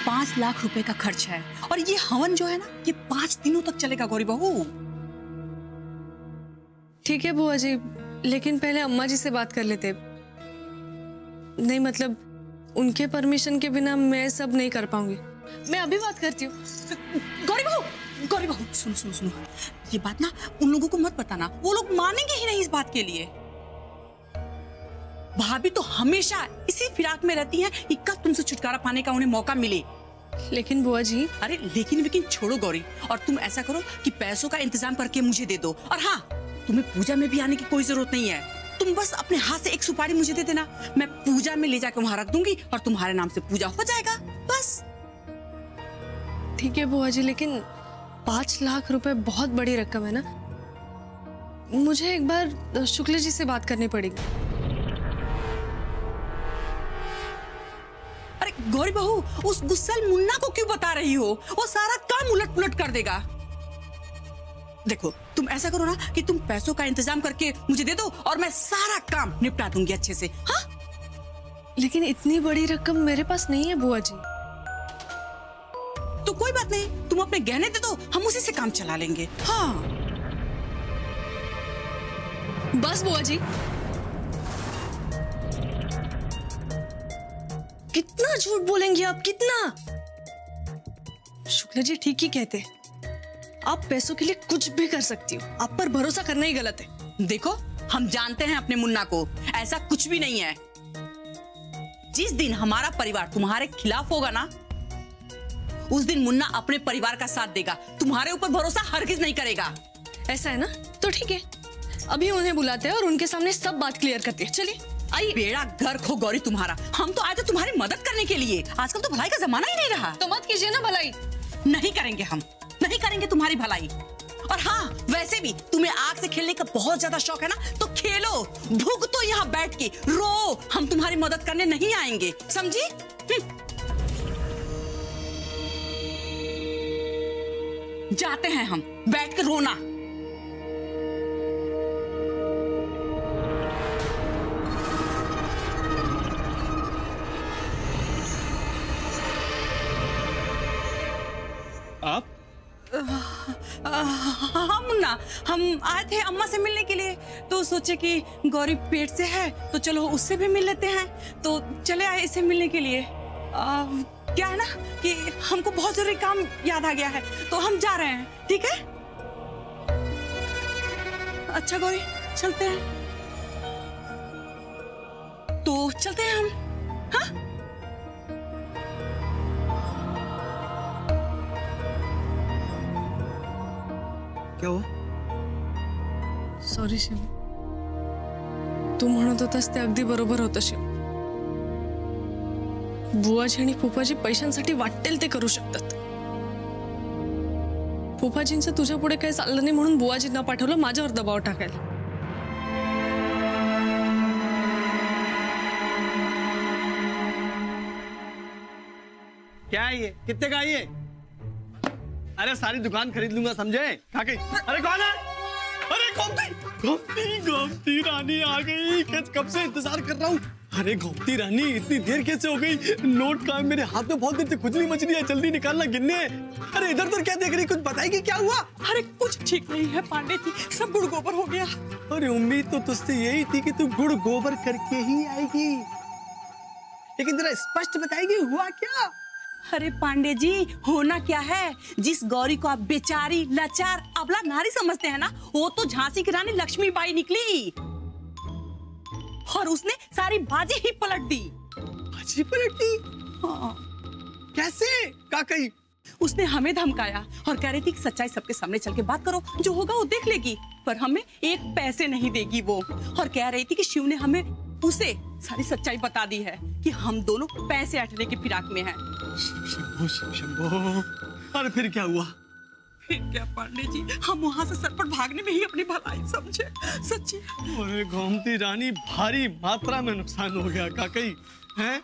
5 लाख रुपए का खर्च है और ये हवन जो है ना ये 5 दिनों तक चलेगा गौरी बहू। ठीक है बुआ जी, लेकिन पहले अम्मा जी से बात कर लेते। नहीं मतलब उनके परमिशन के बिना मैं सब नहीं कर पाऊंगी। मैं अभी बात करती हूँ। गौरी बहू, गौरी बहू सुनो सुनो सुनो, ये बात ना उन लोगों को मत बताना, वो लोग मानेंगे ही नहीं इस बात के लिए। भाभी तो हमेशा इसी फिराक में रहती हैं कि कब तुमसे छुटकारा पाने का उन्हें मौका मिले। लेकिन बुआ जी। अरे लेकिन छोड़ो गौरी, और तुम ऐसा करो कि पैसों का इंतजाम करके मुझे दे दो। और हाँ, तुम्हें पूजा में भी आने की कोई जरूरत नहीं है, तुम बस अपने हाथ से एक सुपारी मुझे दे देना, मैं पूजा में ले जाकर वहां रख दूंगी और तुम्हारे नाम से पूजा हो जाएगा बस। ठीक है बुआ जी, लेकिन 5 लाख रुपए बहुत बड़ी रकम है ना, मुझे एक बार शुक्ला जी से बात करनी पड़ेगी। अरे गौरी बहू, उस गुस्सैल मुन्ना को क्यों बता रही हो? वो सारा काम उलट पुलट कर देगा। देखो तुम ऐसा करो ना कि तुम पैसों का इंतजाम करके मुझे दे दो और मैं सारा काम निपटा दूंगी अच्छे से। हाँ, लेकिन इतनी बड़ी रकम मेरे पास नहीं है बुआ जी। तो कोई बात नहीं, तुम अपने गहने दे दो, हम उसी से काम चला लेंगे। हाँ बस बुआ जी। कितना झूठ बोलेंगी आप, कितना? शुक्ला जी ठीक ही कहते, आप पैसों के लिए कुछ भी कर सकती हो, आप पर भरोसा करना ही गलत है। देखो हम जानते हैं अपने मुन्ना को, ऐसा कुछ भी नहीं है। जिस दिन हमारा परिवार तुम्हारे खिलाफ होगा ना, उस दिन मुन्ना अपने परिवार का साथ देगा, तुम्हारे ऊपर भरोसा हरगिज नहीं करेगा। ऐसा है ना, तो ठीक है, अभी उन्हें बुलाते हैं और उनके सामने सब बात क्लियर करते हैं। चलिए आइए। बेड़ा घर खो गौरी तुम्हारा, हम तो आए थे तुम्हारी मदद करने के लिए। आजकल तो भलाई का जमाना ही नहीं रहा। तो मत कीजिए ना भलाई। नहीं करेंगे, हम नहीं करेंगे तुम्हारी भलाई। और हाँ, वैसे भी तुम्हें आग से खेलने का बहुत ज्यादा शौक है ना, तो खेलो, भुगतो यहाँ बैठ के, रो, हम तुम्हारी मदद करने नहीं आएंगे, समझी? जाते हैं हम, बैठ के रोना। आप? हाँ मुन्ना, हम आए थे अम्मा से मिलने के लिए, तो सोचे कि गौरी पेट से है तो चलो उससे भी मिल लेते हैं, तो चले आए इसे मिलने के लिए। क्या है ना कि हमको बहुत जरूरी काम याद आ गया है, तो हम जा रहे हैं। ठीक है? अच्छा गौरी, चलते हैं। तो चलते हैं हम। हाँ? क्या हुआ? सॉरी शिव, तू म्हणत होतास ते अगदी बरोबर होतं शिव। बुवाजी आणि फुफाजी पैशांसाठी वाटेल ते करू शकतात। फुफाजींचं तुझ्या पुढे काही चाललं नाही म्हणून बुवाजींना पाठवलं माझ्यावर दबाव टाकायला। क्या है ये? कितने का ये? अरे सारी दुकान खरीद लूंगा, समझे? कहाँ गई? अरे कौन है? अरे गोमती रानी आ गई। कब से इंतजार कर रहा हूँ। अरे गोमती रानी, इतनी देर कैसे हो गई? नोट कहाँ है? मेरे हाथ में बहुत देर से खुजली मच रही है, जल्दी निकालना, गिनने। अरे इधर उधर क्या देख रही? कुछ बताएगी क्या हुआ? अरे कुछ ठीक नहीं है पांडे जी, सब गुड़ गोबर हो गया। अरे उम्मीद तो तुझसे यही थी कि तू गुड़ गोबर करके ही आएगी, लेकिन जरा स्पष्ट बताएगी हुआ क्या? अरे पांडे जी, होना क्या है, जिस गौरी को आप बेचारी, लाचार, अबला नारी समझते हैं ना, वो तो झांसी की रानी लक्ष्मीबाई निकली और उसने सारी बाजी ही पलट दी। बाजी पलट दी? हाँ। कैसे? क्या कही? उसने हमें धमकाया और कह रही थी कि सच्चाई सबके सामने चल के बात करो, जो होगा वो देख लेगी, पर हमें 1 पैसे नहीं देगी वो। और कह रही थी कि शिव ने हमें उसे सारी सच्चाई बता दी है कि हम दोनों पैसे ऐंठने की फिराक में हैं। शंभो शंभो। अरे फिर क्या हुआ? फिर क्या पांडे जी, हम वहां से सरपट भागने में ही अपनी भलाई समझे, सच्ची। अरे गोमती रानी, भारी मात्रा में नुकसान हो गया काकई, हैं?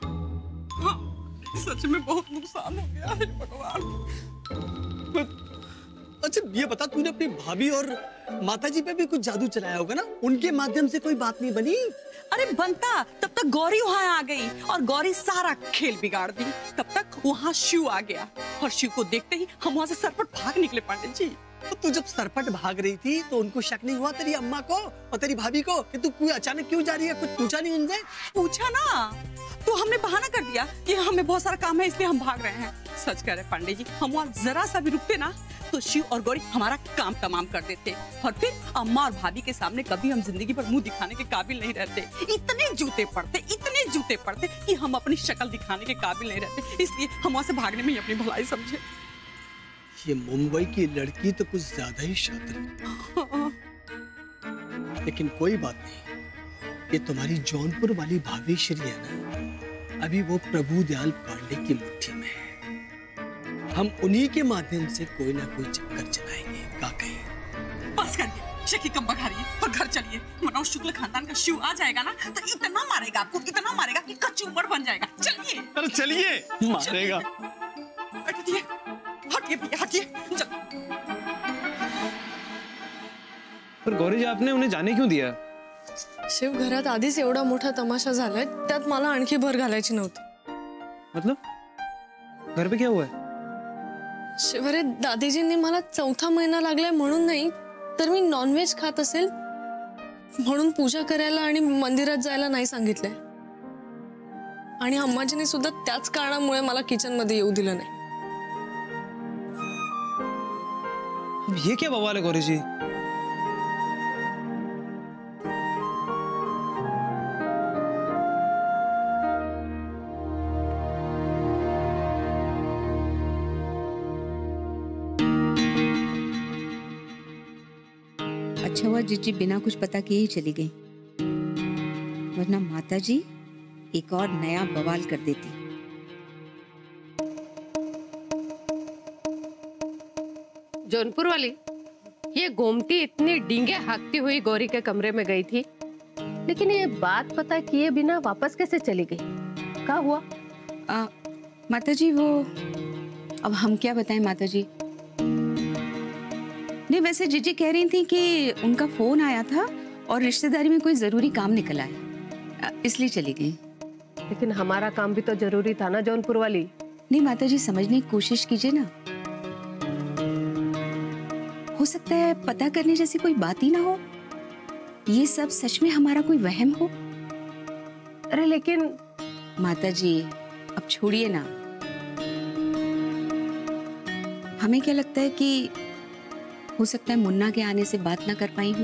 हाँ, सच में बहुत नुकसान हो गया है भगवान। अच्छा ये बता, तूने अपनी भाभी और माताजी पे भी कुछ जादू चलाया होगा ना? उनके माध्यम से कोई बात नहीं बनी? अरे बनता, तब तक गौरी वहां आ गई और गौरी सारा खेल बिगाड़ दी। तब तक वहां शिव आ गया और शिव को देखते ही हम वहां से सरपट भाग निकले पंडित जी। तो तू जब सरपट भाग रही थी तो उनको शक नहीं हुआ तेरी अम्मा को और तेरी भाभी को कि तू कोई अचानक क्यों जा रही है? कुछ पूछा नहीं उनसे? पूछा ना, तो हमने बहाना कर दिया कि हमें बहुत सारा काम है इसलिए हम भाग रहे हैं। सच कह रहे पंडित जी, हम वहाँ जरा सा भी रुकते ना तो शिव और गौरी हमारा काम तमाम कर देते और फिर अम्मा और भाभी के सामने कभी हम जिंदगी पर मुंह दिखाने के काबिल नहीं रहते। इतने जूते पड़ते कि हम अपनी शक्ल दिखाने के काबिल नहीं रहते। इसलिए हम वहाँ से भागने में ही अपनी भलाई समझे। ये मुंबई की लड़की तो कुछ ज्यादा ही शातिर है। लेकिन कोई बात नहीं, ये तुम्हारी जौनपुर वाली भाभी श्री है ना, अभी वो प्रभु दयाल पांडे की मुट्ठी में है। हम उन्हीं के माध्यम से कोई ना कोई चक्कर चलाएंगे। का कहीं बस करके शकी कम बघा रही है और घर चलिए, वरना शुक्ल खानदान का शिव आ जाएगा ना तो इतना मारेगा आपको, इतना मारेगा कि कचूमर बन जाएगा। चलिए। अरे चलिए, मारेगा। हटिए हटिए भैया हटिए। पर गौरी जी, आपने उन्हें जाने क्यों दिया? शिव, घरात आधीच एवढा मोठा तमाशा झालाय, त्यात मला आणखी भर घालायची नव्हती। मतलब घर पे क्या हुआ है? शिव, अरे दादीजींनी मला 4था महिना लागलाय म्हणून नाही तर मी नॉनव्हेज खात असेल म्हणून पूजा करायला आणि मंदिरात जायला नाही सांगितलंय। आणि अम्माजीने सुद्धा त्याच कारणामुळे मला किचन मध्ये येऊ दिलं नाही। अब ये क्या बवाल है गौरी जी? अच्छा हुआ जीजी बिना कुछ पता किए ही चली गई, वरना माताजी एक और नया बवाल कर देती। जौनपुर वाली ये गोमती इतनी डींगे हाँकती हुई गौरी के कमरे में गई थी, लेकिन ये बात पता किए बिना वापस कैसे चली गई? क्या हुआ? माताजी वो, अब हम क्या बताएं माताजी। नहीं, वैसे जीजी कह रही थी कि उनका फोन आया था और रिश्तेदारी में कोई जरूरी काम निकल आया, इसलिए चली गई। लेकिन हमारा काम भी तो जरूरी था ना जौनपुर वाली। नहीं माताजी, समझने की कोशिश कीजिए ना, हो सकता है पता करने जैसी कोई बात ही ना हो, ये सब सच में हमारा कोई वहम हो। अरे लेकिन माताजी अब छोड़िए ना, हमें क्या लगता है कि हो सकता है मुन्ना के आने से बात ना कर पाई हूँ।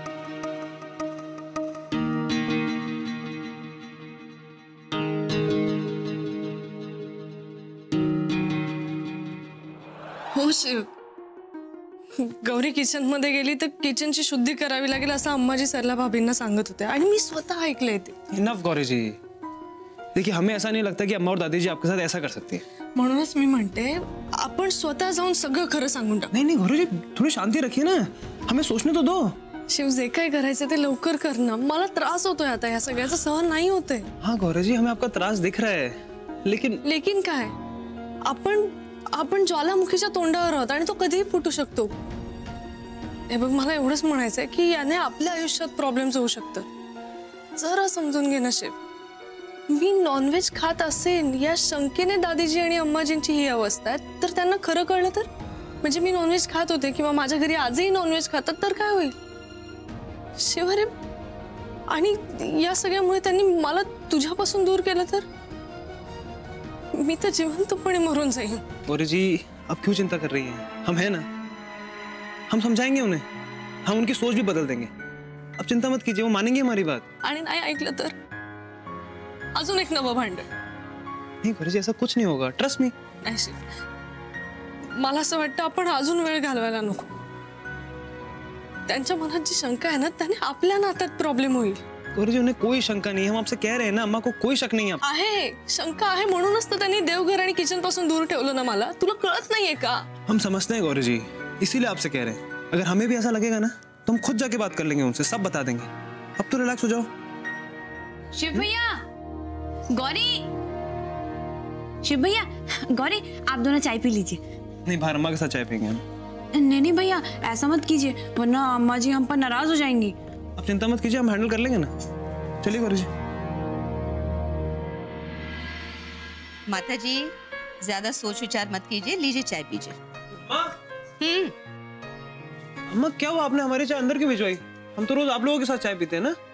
हो शिव, गौरी किचन मध्ये गेली तर किचनची शुद्धी करावी लागेल असं अम्माजी सरला भाभींना सांगत होते आणि मी स्वतः ऐकलंय ते। इनफ गौरी जी, देखिए हमें ऐसा नहीं लगता कि अम्मा और दादी जी आपके साथ ऐसा कर सकती है। म्हणूनच मी म्हणते आपण स्वतः जाऊन सगळं खरं सांगून टाकू। नहीं नहीं गौरी जी, थोड़ी शांति रखिए ना, हमें सोचने तो दो। शिव, जे काय करायचं ते लवकर कर ना, मला त्रास होतोय आता, या सगळ्याचा सहन नाही होते। हाँ गौरी जी, हमें आपका त्रास दिख रहा है, लेकिन काय, आपण ज्वालामुखीच्या तोंडावर आहोत आणि तो कधीही फुटू शकतो। हे बघ, मला एवढंच म्हणायचंय की याने आपल्या आयुष्यात प्रॉब्लेम्स होऊ शकतात। जरा समजून घे ना शिव, मी नॉनव्हेज खात असेन या शंकेने दादीजी आणि अम्माजींची ही अवस्था आहे, तर त्यांना खरं कळलं तर, म्हणजे मी नॉनव्हेज खात होते किंवा माझ्या घरी आजही नॉनव्हेज खातात तर काय होईल शिव? अरे, आणि या सगळ्यामुळे त्यांनी मला तुझ्यापासून दूर केलं तर मी तर जिवंतपणे मरून जाईन। गौरी जी, आप क्यों चिंता कर रही हैं? हम हैं ना, हम समझाएंगे उन्हें, हम उनकी सोच भी बदल देंगे। अब चिंता मत कीजिए, वो मानेंगे हमारी बात। आणि नाही ऐकलं तर अजून एक नवं भांडण। नहीं गौरी जी, ऐसा कुछ नहीं होगा, ट्रस्ट मी। नाही शिव, मला असं वाटतं आपण अजून वेळ घालवायला नको। त्यांच्या मनात जी शंका आहे ना, त्याने आपल्या नात्यात प्रॉब्लेम होईल। गौरी जी, उन्हें कोई शंका नहीं है, हम आपसे कह रहे हैं ना, अम्मा को कोई शक नहीं है। आहे, शंका आहे, म्हणूनच तर त्यांनी देवघर आणि किचन पासून दूर ठेवलं ना मला। तुला कळत नाहीये का? हम समझते हैं गौरी जी, इसीलिए आपसे कह रहे हैं। अगर हमें भी ऐसा लगेगा ना तो हम खुद जाके बात कर लेंगे उनसे, सब बता देंगे। अब तो रिलैक्स हो जाओ। शिव भैया, गौरी, शिव भैया, गौरी, आप दोनों चाय पी लीजिए। नहीं, बाहर अम्मा के साथ चाय पियेंगे हम। नहीं भैया, ऐसा मत कीजिए वरना अम्मा जी हम पर नाराज हो जाएंगी। आप चिंता मत कीजिए, हम हैंडल कर लेंगे ना। चलिए गौरी जी। माता जी ज्यादा सोच विचार मत कीजिए, लीजिए चाय पीजिए। अम्मा क्या हुआ, आपने हमारी चाय अंदर क्यों भिजवाई? हम तो रोज आप लोगों के साथ चाय पीते हैं ना।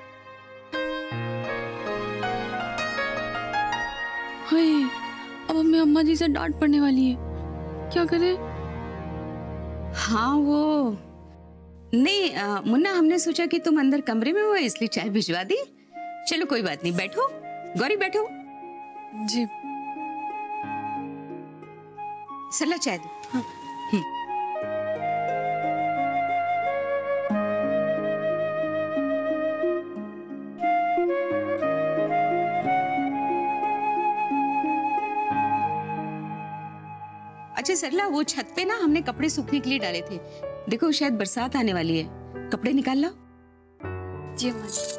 हाय, अब हमें अम्मा जी से डांट पड़ने वाली है, क्या करें? हाँ वो नहीं मुन्ना, हमने सोचा कि तुम अंदर कमरे में हो इसलिए चाय भिजवा दी। चलो कोई बात नहीं, बैठो गौरी बैठो। जी सला चाय दो। हाँ। अच्छा सरला, वो छत पे ना हमने कपड़े सूखने के लिए डाले थे, देखो शायद बरसात आने वाली है, कपड़े निकाल लो। जी अम्मा जी।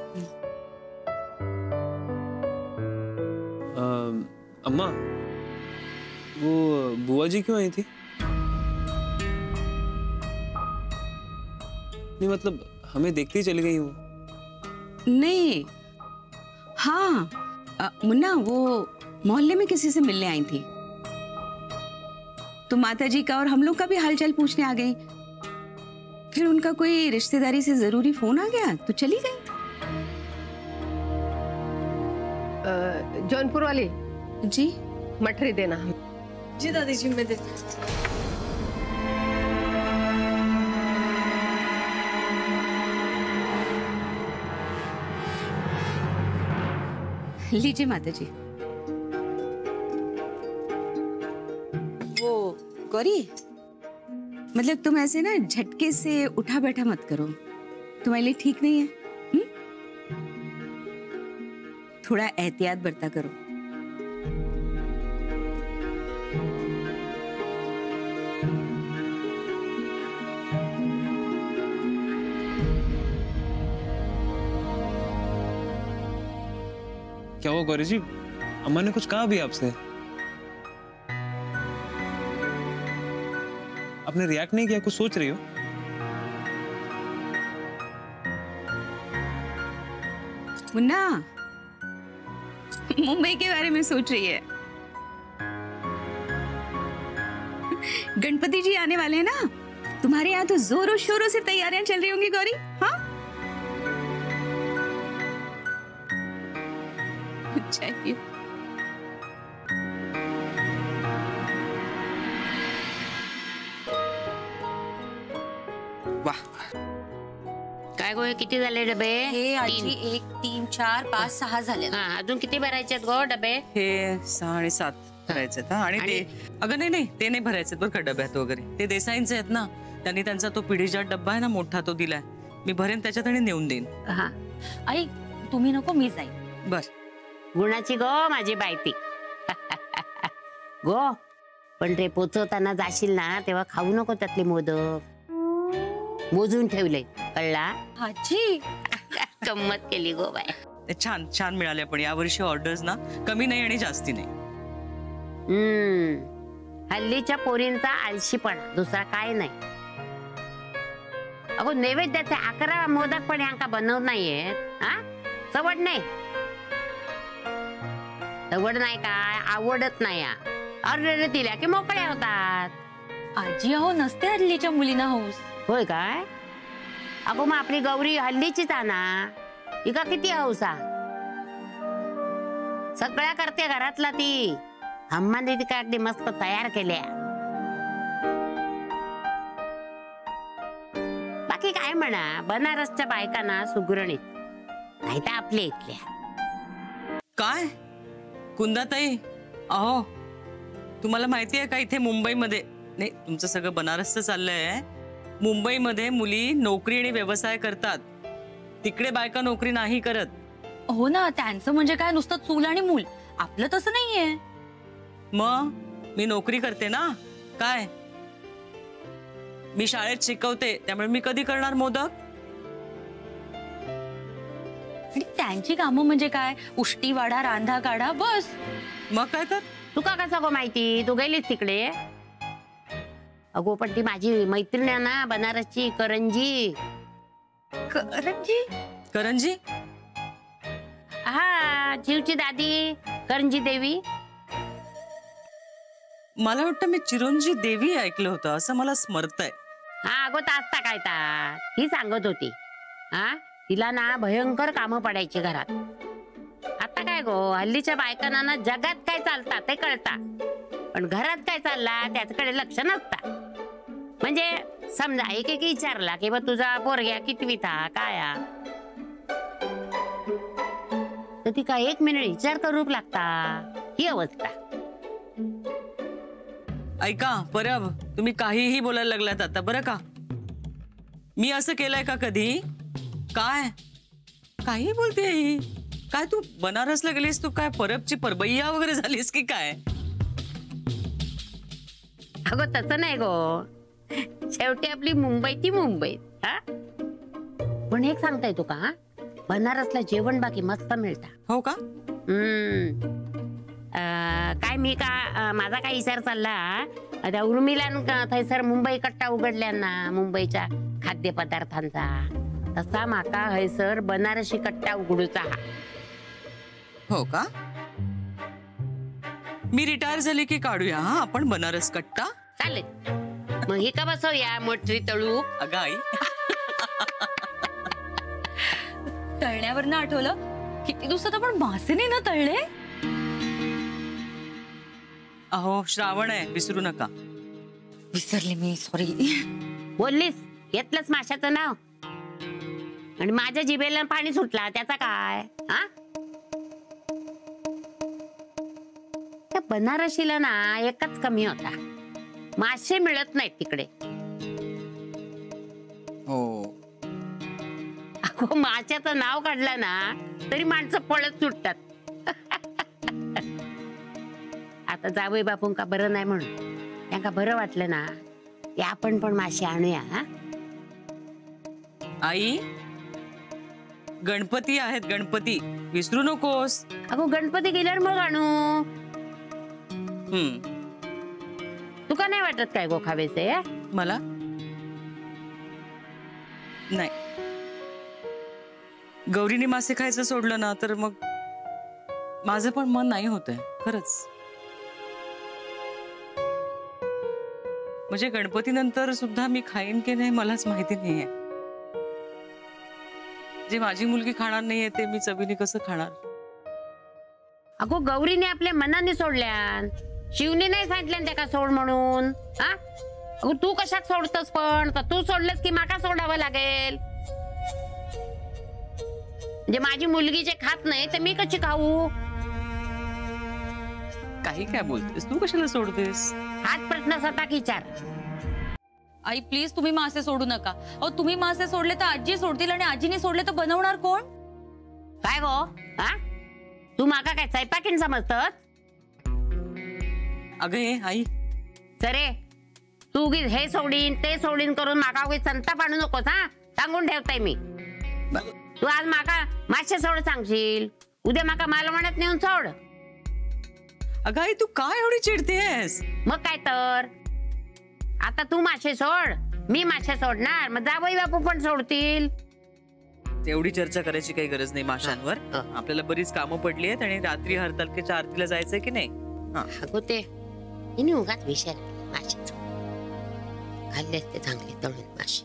अम्मा वो बुआ जी क्यों आई थी? नहीं मतलब हमें देखते ही चली गई वो। नहीं हाँ मुन्ना, वो मोहल्ले में किसी से मिलने आई थी तो माता जी का और हम लोग का भी हालचाल पूछने आ गई। फिर उनका कोई रिश्तेदारी से जरूरी फोन आ गया तो चली गई। जौनपुर वाली जी मठरी देना। जी दादी जी मैं दे। लीजिए माता जी। वो गौरी, मतलब तुम ऐसे ना झटके से उठा बैठा मत करो, तुम्हारे लिए ठीक नहीं है। थोड़ा एहतियात बरता करो। क्या हुआ गौरी जी, अम्मा ने कुछ कहा भी आपसे? आपने रिएक्ट नहीं किया, कुछ सोच रही हो? मुन्ना मुंबई के बारे में सोच रही है। गणपति जी आने वाले हैं ना, तुम्हारे यहाँ तो जोरों शोरों से तैयारियां चल रही होंगी गौरी। हाँ चाहिए। वाह, काय गो, हे किती झाले डबे? हे आजी 1 3 4 5 6 झाले ना. हा, अजून किती भरायचे आहेत गो डबे? हे 6 आणि 7 भरायचे आहेत. आणि ते अगं नाही ते नाही भरायचे बरं का डब्यात वगैरे. ते देसाईंचे आहेत ना, त्यांनी त्यांचा तो पिढीजात डब्बा आहे ना मोठा, तो दिलाय. मी भरेन त्याच्यात आणि नेऊन देईन. हा आई तुम्ही नको, मी जाईन. बर. गुणाची गो माझी बायती. गो पण रे पोचवताना जाशील ना तेव्हा खाऊ नको त्यातले मोदक. मोजून ठेवले, कळला? आजी गंमत केली गो बाय. छान छान मिळाले पण यावर्षी ऑर्डर्स ना, कमी नाही आणि जास्ती नाही. हल्लीच्या पोरींचा आळशीपणा, दुसरा काय नाही. अगो नैवेद्याचे 11 मोदक पण यांका बनवत नाहीयेत. हा, सवड नाही. सवड नाही काय, आवडत नाही. ऑर्डर दिल्या की मोकळ्या होतात. आजी अहो नसते हल्लीच्या मुलींना हौस. होय काय? अगो मग आपली गौरी हल्लीचीच ना, इका किती हौसा. सगळ्या करते घरातला ती. अम्माने ती काय अगदी मस्त तयार केल्या. बाकी काय म्हणा, बनारसच्या बायकांना सुगरणीत नाही तर आपल्या इथल्या. काय कुंदाताई, अहो तुम्हाला माहिती आहे का, इथे मुंबईमध्ये नाही, तुमचं सगळं बनारसचं चाललंय. मुंबईमध्ये मुली नोकरी आणि व्यवसाय करतात, तिकडे बायका नोकरी नाही करत. हो ना, त्यांचं म्हणजे काय नुसतं चूल आणि मूल. आपलं तसं नाहीये. मग मी नोकरी करते ना. काय, मी शाळेत शिकवते, त्यामुळे मी कधी करणार मोदक? आणि त्यांची कामं म्हणजे काय, उष्टी वाढा, रांधा काढा, बस. मग काय तर. तुका कसं गो माहिती, तू गेलीस तिकडे? अगो पण ती माझी मैत्रीण आहे ना बनारसची करंजी. करंजी? करंजी? हा, जीवची दादी करंजी देवी. मला वाटतं मी चिरंजी देवी ऐकलं होतं असं मला स्मरतंय. हा अगो तासता काय ता ही सांगत होती. हा तिला ना भयंकर कामं पडायची घरात. आता काय गो हल्लीच्या बायकांना ना जगात काय चालतात ते कळतात, पण घरात काय चालला त्याच्याकडे लक्ष नसता. म्हणजे समजा एक विचारला की बा तुझा पोरग्या कितवीत हा काय हा, तर ती काय 1 मिनिट विचार करूक लागता ही अवस्था. ऐका परब, तुम्ही काहीही बोलायला लागलात आता बरं का. मी असं केलंय का कधी? काय काही बोलते ही? काय तू बनारसला गेलीस, तू काय परबची परबैया वगैरे झालीस की काय? अगो तसं नाही गो, शेवटी आपली मुंबई ती मुंबई. हा पण एक सांगता येतो का, बनारसला जेवण बाकी मस्त मिळतं. हो का? काय मी का माझा काय विचार चालला, आता उर्मिला थैसर मुंबई कट्टा उघडल्यांना मुंबईच्या खाद्यपदार्थांचा, तसा माका हैसर बनारसी कट्टा उघडूचा हा. हो का? मी रिटायर झाली की काढूया हा आपण बनारस कट्टा. चालेल मग हे का बसवूया मोठी तळू. अगं आई तळण्यावरनं आठवलं, किती दिवसात आपण मासे नाही ना तळले. अहो श्रावण आहे, विसरू नका. विसरले मी, सॉरी. बोललीस घेतलंच माशाचं नाव आणि माझ्या जिभेला पाणी सुटला त्याचा काय. हा त्या बनारसीला ना एकच कमी होता, मासे मिळत नाहीत तिकडे. हो अगो माशाचं नाव काढलं ना तरी माणसं पळत सुटतात. आता जावई बापून का बरं नाही म्हणून त्यांना बरं वाटलं ना की आपण पण मासे आणूया. हा आई, गणपती आहेत, गणपती विसरू नकोस. अगो गणपती गेल्यावर मग आणू. तुका नाही वाटत काय गोखावेचे? मला नाही. गौरीने मासे खायचं सोडलं ना तर मग माझं पण मन नाही होतंय खरंच. म्हणजे गणपती नंतर सुद्धा मी खाईन की नाही मलाच माहिती नाहीये. जे माझी मुलगी खाणार नाहीये ते मी चवीने कसं खाणार? अगो गौरीने आपल्या मनाने सोडल्यान, शिवने नाही सांगितल्यान त्याका सोड म्हणून. हा अगो तू कशात सोडतस पण? का तू सोडलंस की माका सोडावं लागेल? म्हणजे माझी मुलगी जे खात नाही तर मी कशी खाऊ? काही काय बोलतेस तू, कशाला सोडतेस? हाच प्रश्न स्वतः विचार. आई प्लीज तुम्ही मासे सोडू नका. अहो तुम्ही मासे सोडले तर आजी सोडतील आणि आजीने सोडले तर बनवणार कोण? काय गो हा, तू माका काय स्वयंपाकीन समजतस? अगं हे आई, सरे तू उगीच हे सोडीन ते सोडीन करून माका उगीच संताप आणू नकोस. हा सांगून ठेवताय मी. तू आज माका मासे सोड सांगशील, उद्या माका मालवणात नेऊन सोड. अगं आई तू काय एवढी चिडतेस? मग काय तर, आता तू मासे सोड, मी मासे सोडणार, मग जावई बापू पण सोडतील. एवढी चर्चा करायची काही गरज नाही माशांवर. आपल्याला बरीच कामं पडली आहेत आणि रात्री हरतालिकेच्या आरतीला जायचंय की नाही? अगो ते हिने उगाच विषय माशाचं खाल्ले असते चांगले तळून मासे.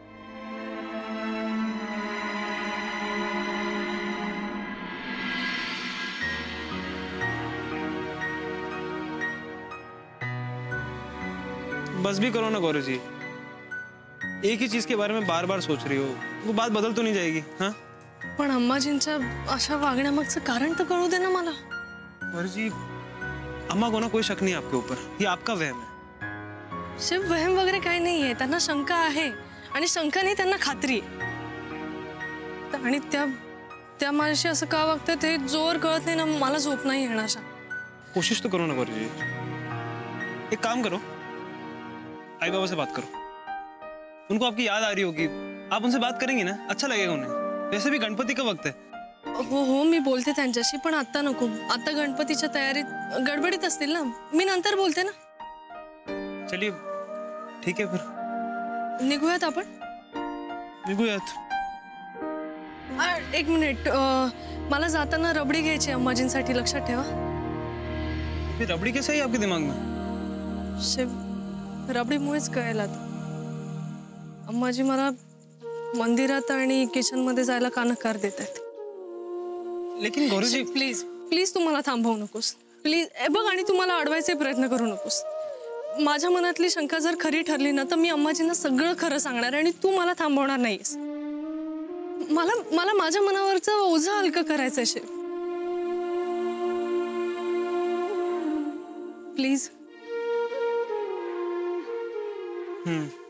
बस भी करो ना गौरी जी, एक ही चीज के बारे में बार बार सोच रही हो, वो बात बदल तो नहीं जाएगी. हाँ पण अम्माजींच्या अशा वागण्यामागचं कारण तर कळू दे ना मला. गौरी जी, अम्मा को ना कोई शक नहीं आपके ऊपर, ये आपका वहम है. शिव वहम वगैरे काही नाहीये, त्यांना शंका आहे आणि शंका नाही त्यांना खात्री. आणि त्या माझ्याशी असं का वागतं ते जोर कळत नाही ना, मला झोप नाही येणार. कोशिश तो करो ना गौरी जी, एक काम करो, आई बाबा से बात करो. उनको आपकी याद आ रही होगी, आप उनसे बात करेंगी ना, अच्छा लगेगा उन्हें. वैसे भी गणपति का वक्त है. हो मी बोलते त्यांच्याशी, पण आता नको. आता गणपतीच्या तयारीत गडबडीत असतील ना, मी नंतर बोलते ना. चलिए ठीक है फिर निघूयात आपण. निघूयात. एक मिनिट, मला जाताना रबडी घ्यायची अम्माजींसाठी, लक्षात ठेवा. फिर रबड़ी कैसे आई आपके दिमाग में? शिव, रबडीमुळेच कळेल आता. अम्माजी मला मंदिरात आणि किचन मध्ये जायला का नकार देत आहेत. लेकिन गौरी जी प्लीज प्लीज तू मला थांबवू नकोस प्लीज. बघ, आणि तू मला अडवायचे प्रयत्न करू नकोस. माझ्या मनातली शंका जर खरी ठरली ना तर मी अम्माजींना सगळं खरं सांगणार आणि तू मला थांबवणार नाहीस. मला माझ्या मनावरचं ओझं हलकं करायचंय शिव. प्लीज.